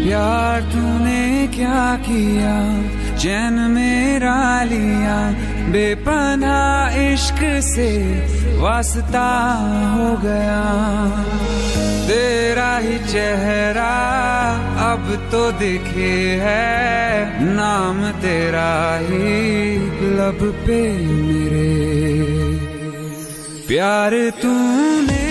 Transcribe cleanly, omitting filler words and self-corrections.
यार तूने क्या किया, चैन मेरा लिया, बेपनाह इश्क से वास्ता हो गया। तेरा ही चेहरा अब तो दिखे है, नाम तेरा ही लब पे मेरे। प्यार तूने